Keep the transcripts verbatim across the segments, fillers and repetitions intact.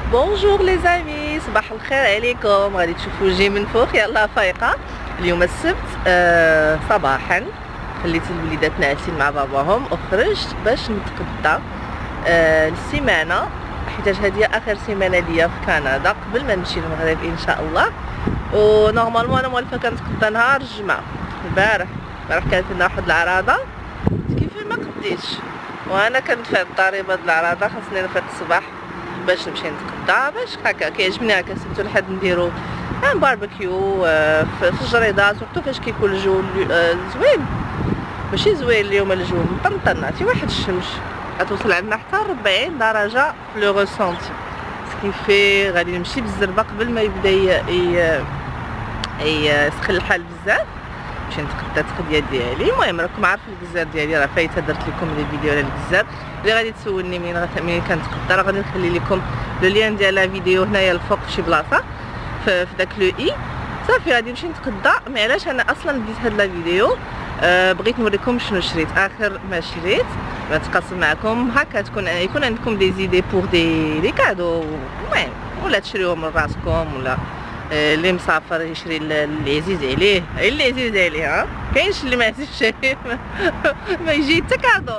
بونجور لي زامي، صباح الخير عليكم. غادي تشوفوا وجهي من فوق. يلا فايقه اليوم السبت آه صباحا، خليت الوليدات ناعسين مع باباهم وخرجت باش نتقدى آه السيمانه، حيت هذه اخر سيمانه ليا في كندا قبل ما نمشي للمغرب ان شاء الله. ونورمالمون انا موالفه كنتقدى نهار الجمعه. البارح البارح كانت لنا واحد العراضه كيف ما قديتش، وانا كندفع الضريبه د العراضه، خاصني نفيق الصباح باش نمشي نتقدى، باش هكا كيعجبني هكا سبت الحد نديرو ان باربيكيو في الجريده، سورتو فاش كيكون الجو زوين. ماشي زوين اليوم الجو مطنطن، عرفتي واحد الشمس غتوصل عندنا حتى أربعين درجه في لو ريسونتي، سكيفي غادي نمشي بالزربه قبل ما يبدا يسخن الحال بزاف، نمشي نتقدى التقديه ديالي. المهم راكم عارفين الكزار ديالي راه فايته، درت لكم لي فيديو على الكزار. اللي غادي تسولني منين منين كنتقدى راه غادي نخلي لكم لو لين ديال لا فيديو هنايا الفوق في شي بلاصه في داك لو اي. صافي غادي نمشي نتقدى. مي علاش انا اصلا بديت هاد لا فيديو؟ أه بغيت نوريكم شنو شريت اخر ما شريت، نتقاسم معكم هكا تكون يكون عندكم دي زيدي بور دي دي كادو، المهم ولا تشريوهم من راسكم، ولا اللي مسافر يشري اللي عزيز عليه، اللي عزيز عليه ها كاينش اللي ما عزيزش عليه ما يجي حتى كادو.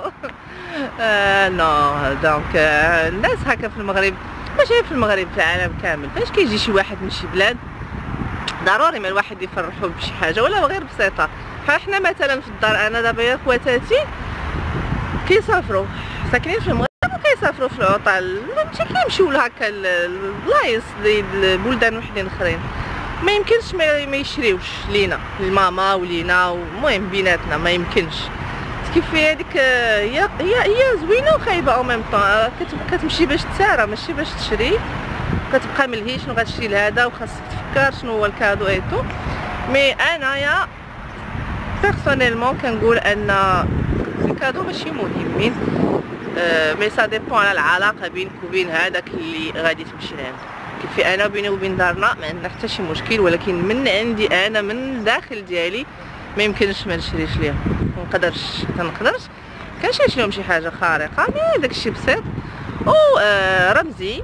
آه نو دونك آه الناس هكا في المغرب، ماشي في المغرب في العالم كامل، فاش كيجي شي واحد من شي بلاد ضروري ما الواحد يفرحوا بشي حاجه ولا غير بسيطه. فاحنا مثلا في الدار انا دابا يا خواتاتي كيسافروا ساكنين في المغرب وكيسافروا في العطل، ماشي كيمشيو لهكا البلايص البلدان وحدين اخرين، ما يمكنش ما يشريوش لينا الماما ولينا، المهم بيناتنا ما يمكنش. كيف هذيك هي هي هي زوينه وخايبه او ميم طون، كتمشي باش تسارى ماشي باش تشري، كتبقى ملهي شنو غتشري لهذا وخاصك تفكر شنو هو الكادو ايتو. مي انايا بيرسونيلمون كنقول ان الكادو ماشي مهمين، أه مي سا ديبون على العلاقه بينك وبين هذاك اللي غادي تمشي لعنده. كيف انا بيني وبين دارنا ما عندنا حتى شي مشكل، ولكن من عندي انا من الداخل ديالي ما يمكنش ما نشريش ليهم، ما نقدرش حتى نقدرش كنشري لهم شي حاجه خارقه، مي داكشي بسيط و آه رمزي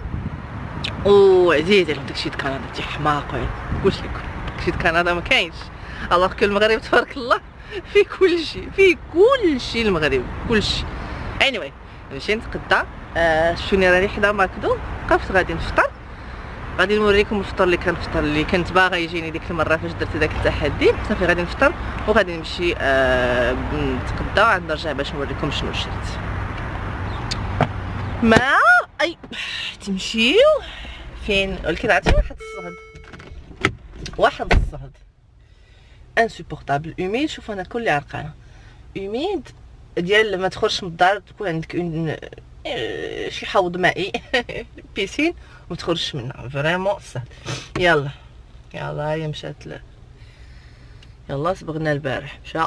وعزيز عليهم. داكشي د كندا تي حماق كلشي، داكشي د كندا ما كاينش، الوغ كو المغرب تبارك الله فيه كلشي، فيه كلشي المغرب كلشي. anyway نمشي نتقدى. آه شوني راني حدا ماكدو، وقفت غادي نفطر، غادي نوريكم الفطور اللي كنفطر اللي كنت باغا يجيني ديك المره فاش درت داك التحدي. صافي غادي نفطر وغادي نمشي آه نتقدى وعاد نرجع باش نوريكم شنو شريت. ما اي تمشيو فين ولكن عرفتي واحد الصهد، واحد الصهد انسوبورطابل اوميد. شوف انا كلي عرقانه اوميد ديال ما تخرجش من الدار، تكون عندك اون شي حوض مائي بيسين وما تخرجش منها فريمون صاد. يلا يلا هي مشات ل... يلا صبغنا البارح مشى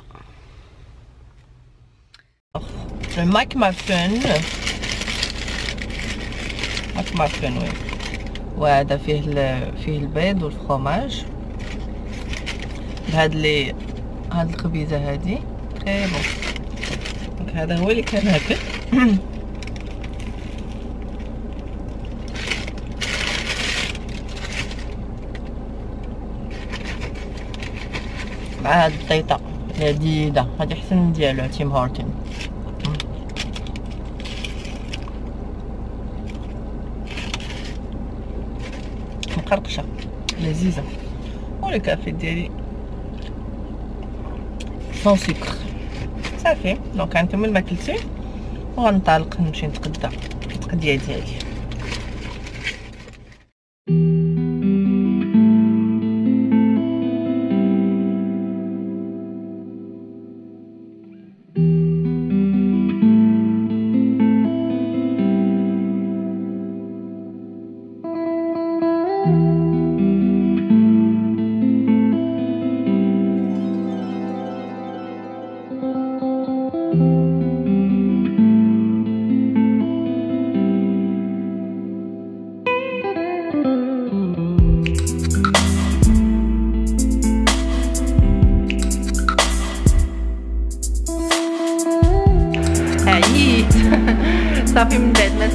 الماك مارفن، ماك مارفن وين، وهذا فيه ال... فيه البيض والفرomاج بهاد لي هاد الخبيزه هادي تري بون. هذا هو اللي كان هكا مع هاد الطيطه لذيذه، هادي حسن ديالو تيم هورتن مقرقشه لذيذه، والكافي ديالي سون سكر. صافي دونك غنكمل ماكلتي وغنطلق نمشي نتقدى التقديه ديالي.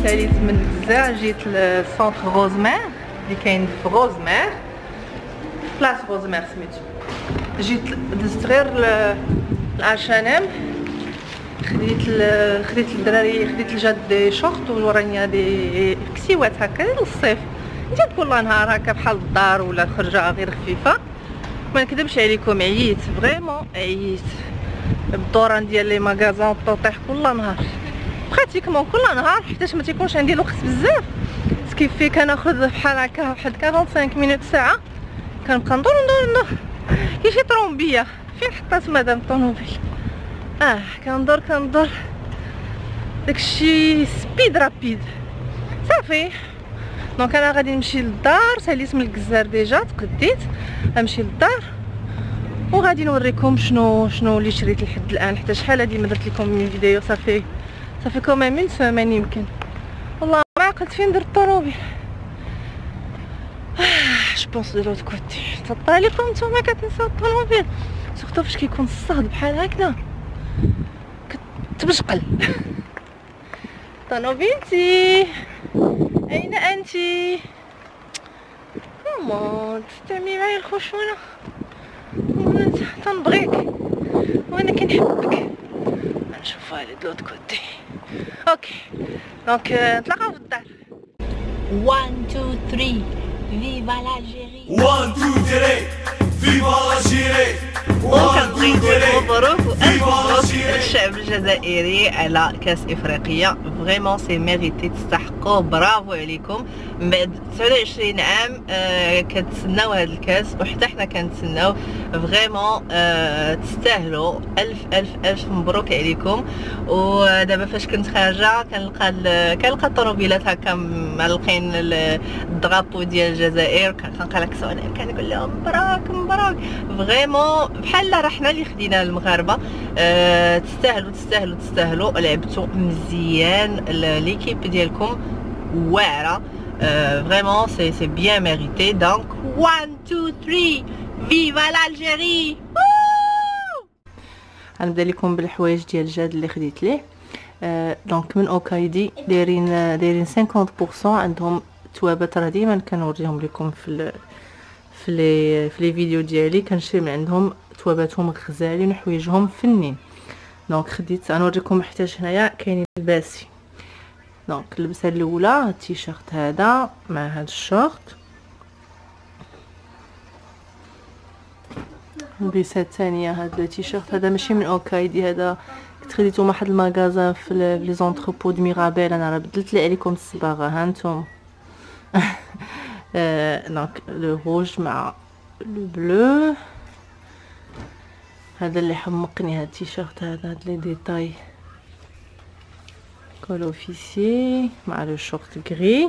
ساليت من الجزائر جيت لسونتر غوزمير اللي كاين في غوزمير بلاص غوزمير سميتو. جيت دزت غير لاشانام خديت خديت الدراري خديت الجاد دي شورت والورانيه دي كسيوات هكا للصيف نجي كل نهار هكا بحال الدار ولا خرجه غير خفيفه. ما نكذبش عليكم عييت فريمون عييت بالدوران ديال لي ماغازان والتطيح كل نهار براتيكمون كل نهار حيتاش ما تيكونش عندي الوقت بزاف. سكيفي كناخذ بحال هكا واحد خمسة وأربعين مينوت ساعه كنبقى ندور ندور ندور كي شي طرومبيه فين حطات مدام الطوموبيل اه كندور كندور داكشي سبيد رابيد صافي. دونك انا غادي نمشي للدار ساليت من الجزار ديجا تقديت غنمشي للدار وغادي نوريكم شنو شنو اللي شريت لحد الان حتى شحال هادي ما درت لكم من فيديو صافي صافي كوميم من سيمين يمكن والله ما عقلت فين درت الطوموبيل. جو بونس دو لوت كوتي تطلع لكم نتوما كتنساو الطوموبيل سورتو فاش كيكون الصهد بحال هكذا كتبشقل. طوموبيلتي اين انت؟ كومون تستعملي معايا الخشونه وانا تنبغيك وانا كنحبك. نشوفها على لوط كوتي. اوكي دونك نتلاقاو في الدار. واحد اثنين ثلاثة فيفا l'Algérie. واحد اثنين ثلاثة فيفا l'Algérie. وكنبغي نقول مبروك والف مبروك للشعب الجزائري على كاس افريقيا. فريمون سي ميريتي تستحقوه برافو عليكم. من بعد تسعة وعشرين عام آه كتسناو هذا الكاس وحتى حنا كنتسناو فريمون آه تستاهلوا. الف الف الف مبروك عليكم. ودابا فاش كنت خارجه كنلقى كنلقى الطوموبيلات هكا معلقين الدرابو ديال الجزائر كنقلكسوا انا كنقول لهم مبروك مبروك. فريمون بحال راه حنا اللي خدينا المغاربه. أه تستاهلوا تستاهلوا تستاهلوا لعبتوا مزيان ليكيب ديالكم واعره. فريمون سي سي بيان ميريتي. دونك واحد اثنين ثلاثة فيفا l'Algérie. غنبدا لكم بالحوايج ديال جاد اللي خديت ليه. أه دونك من اوكايدي دايرين دايرين خمسين بالمية عندهم توابات راه ديما كنوريهم لكم في في لي في لي فيديو ديالي كنشري من عندهم تواباتهم غزالين وحوايجهم فنين. دونك خديت غنوريكم حتى هنايا كاينين الباسي. دونك اللبسه الاولى التيشيرت هذا مع هذا الشورت. اللبسه الثانيه هذا التيشيرت هذا ماشي من اوكايدي هذا كنت خديته من واحد المغازان في لي زونتروبو د ميرابيل. انا راه بدلت لي عليكم الصباغه ها نتوما. دونك لو روج مع لو بلو هذا اللي حمقني. هذا التيشيرت هذا هاد لي ديتاي كول اوفيسيي مع لو شورت غري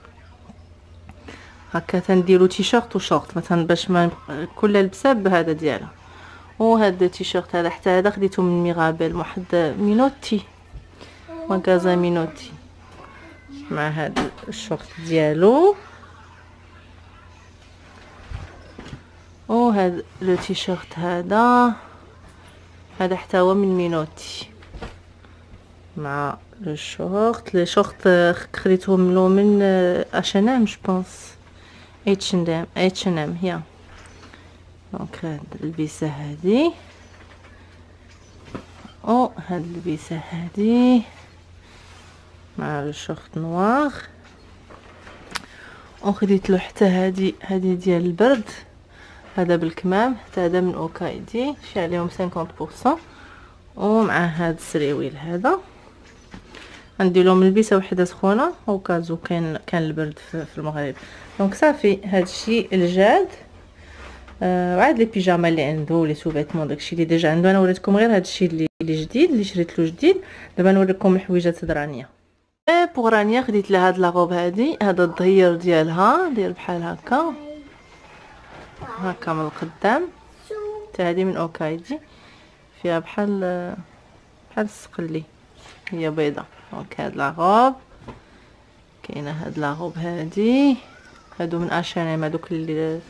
هكا تنديرو تيشيرت وشورت مثلا باش ما كل لبسه بهذا ديالها. وهذا التيشيرت هذا حتى هذا خديته من ميرابيل واحد مينوتي مغازان مينوتي مع هذا الشورت ديالو. وهذا لو تيشيرت هذا هذا حتى هو من مينوتي مع لو شورت. لي شورت خديتهم له من اشنام جو بونس اتش اند ام اتش ان ام هي. دونك هاد البيسه هادي او هاد البيسه هادي مع لو شورت نوار. وخديت له حتى هادي هادي ديال البرد هذا بالكمام حتى هذا من اوكايدي شي عليهم خمسين بالمية. ومع هاد السريويل هذا غندير لهم لبسه وحده سخونه وكازو كان كان البرد في المغرب. دونك صافي هادشي الجاد. آه وعاد لي بيجاما اللي عنده لي سوفيتمون داكشي اللي ديجا عنده. انا وريتكم غير هادشي اللي اللي جديد اللي شريت له جديد. دابا نوريكم الحويجات د رانيا. اي بوغ رانيا خديت لها هاد لاغوب هادي هذا الظهير ديالها داير بحال هكا هكا من القدام حتى هادي من اوكايدي فيها بحال بحال السقلي هي بيضه. دونك هاد لاغوب كاينه هاد لاغوب هادي هادو من اشانيم هادوك اللي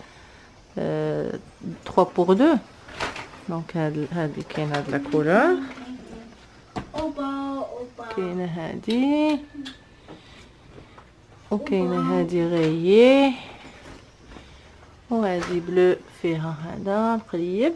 ثلاثة بوغ اثنين. دونك هاد هادي كاين هاد لا كولور كاينه هادي وكاينه هذه غايي وهذه بلو فيها هذا مقليب،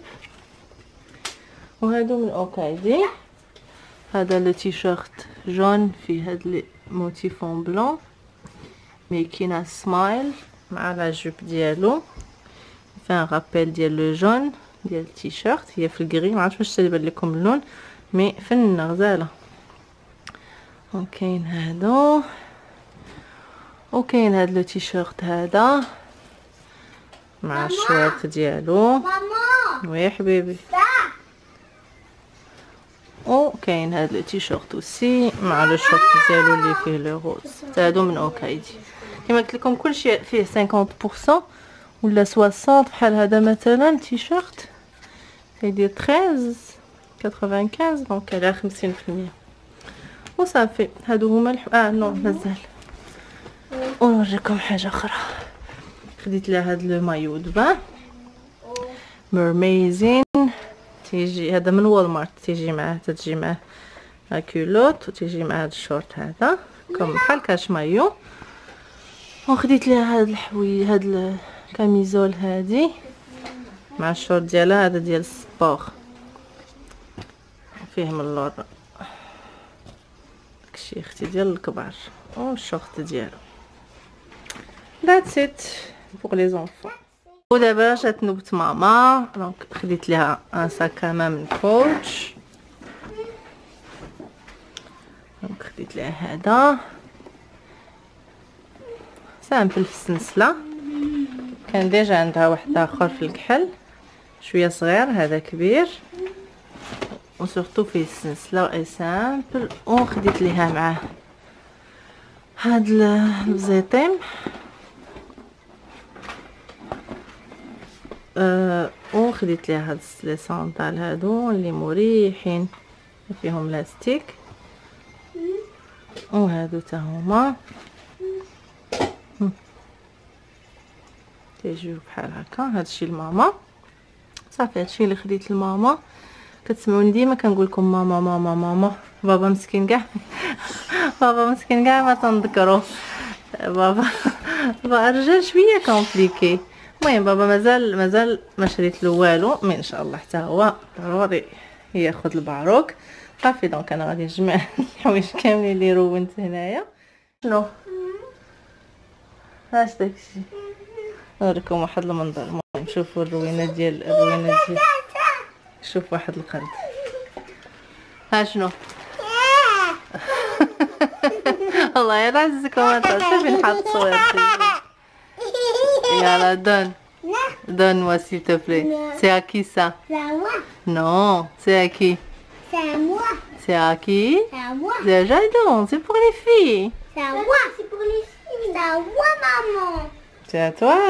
وهادو من اوكايدي. هذا لو تيشيرت جون فيه هاد لي موتيفون بلون مي كاينه سمايل مع لا جوب ديالو فان رابيل ديال لو جون ديال التيشيرت. هي في الكري، ما عرفتش واش تبان لكم اللون مي فنه غزاله. وكاين هادو وكاين هاد لو تيشيرت هذا مع الشورت ديالو. وي حبيبي. وكاين هاد لو تيشيرت اوسي مع لو شورت ديالو اللي فيه لو روز. هادو من اوكايدي. كما قلت لكم كلشي فيه خمسين بالمية ولا ثلاثين. بحال هذا مثلا تيشيرت يدير ثلاثة عشر خمسة وثمانين دونك على خمسين بالمية وصافي. هادو هما الح... اه نو مازال. ونوريكم حاجه اخرى. خديت لها هاد لو مايو دبا ميرميزين، تيجي هذا من والمارت، تيجي معاه تتجي معاه كيلوت وتيجي مع هاد الشورت هذا كم بحال كاش مايو. وخديت لها هاد الحوي هاد الكاميزول هادي مع الشورت ديالها هذا ديال السبور فيه من اللور داكشي اختي ديال الكبار والشورت ديالو. That's it pour les enfants. ودابا جات نوبة ماما، دونك خديت لها ان ساك ا مان من كوتش. دونك خديت لها هذا سامبل في السنسله، كان ديجا عندها واحد اخر في الكحل شويه صغير، هذا كبير وسورتو فيه السنسله اي سامبل. وخديت ليها معاه هاد البزيطيم أه وخديت ليها هاد لي صندال هادو اللي مريحين فيهم لاستيك، وهادو تا هما تيجيو بحال هكا. هادشي لماما صافي. هادشي اللي خديت لماما. كتسمعوني ديما كنقول لكم ماما ماما ماما. بابا مسكين كاع بابا مسكين كاع ما تنذكرو. بابا بابا رجال شويه كومبليكي. المهم بابا مازال مازال ما شريت له والو، مي ان شاء الله حتى هو ضروري ياخذ الباروك. صافي دونك انا غادي نجمع الحوايج كاملين اللي رونت هنايا. شنو هاش داكشي نوريكم واحد المنظر. المهم شوفوا الروينه ديال الروينه ديال شوف واحد القرد. ها شنو الله يعزكم انت فين حاط صورتي. يلا دون donne-moi s'il te plaît. C'est à qui ça? C'est à moi. Non, c'est à qui? C'est à moi. C'est à qui? C'est à moi. C'est à Jadon, c'est pour les filles. C'est à moi. C'est pour les filles. C'est à moi, maman. C'est à toi.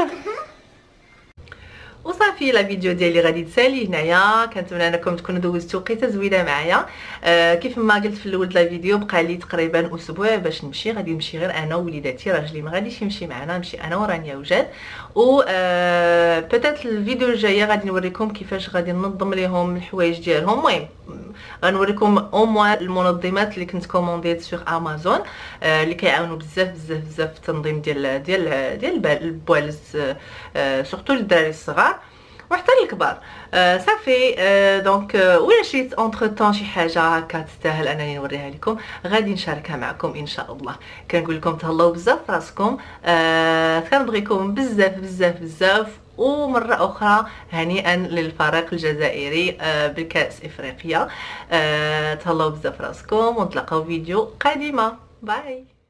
وصافي لا فيديو ديالي غادي تسالي هنايا. كنتمنى انكم تكونوا دوزتوا وقيته زوينه معايا. آه كيف ما قلت في الاول ديال الفيديو بقى لي تقريبا اسبوع باش نمشي. غادي نمشي غير انا ووليداتي، راجلي ما غاديش يمشي معنا، نمشي انا ورانيا وجاد. و آه بيتيت الفيديو الجايه غادي نوريكم كيفاش غادي ننظم ليهم الحوايج ديالهم. المهم غنوريكم او موان المنظمات اللي كنت كومونديت سوغ امازون آه اللي كيعاونوا بزاف بزاف بزاف في التنظيم ديال ديال ديال البوالز آه سورتو للدراري الصغار وحتى الكبار. آه صافي آه دونك آه ولا شريت اونتر طون شي حاجه هكا تستاهل انني نوريها لكم غادي نشاركها معكم ان شاء الله. كنقول لكم تهلاو بزاف راسكم. آه كنبغيكم بزاف بزاف بزاف. ومره اخرى هنيئا للفريق الجزائري آه بكاس افريقيا. آه تهلاو بزاف راسكم ونتلاقاو فيديو قادمه. باي.